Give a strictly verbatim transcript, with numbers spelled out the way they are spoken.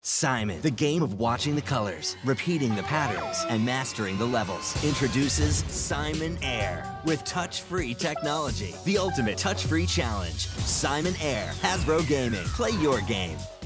Simon, the game of watching the colors, repeating the patterns, and mastering the levels, introduces Simon Air with touch-free technology. The ultimate touch-free challenge. Simon Air, Hasbro Gaming. Play your game.